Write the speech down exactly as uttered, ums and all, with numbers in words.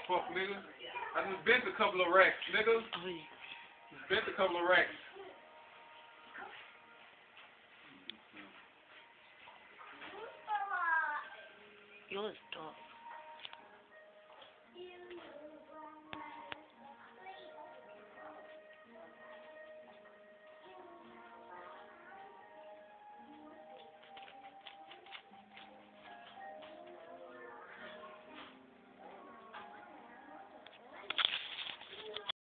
Fuck, nigga. I just bent a couple of racks, nigga. Oh, yeah. Just bent a couple of racks. Yours dog.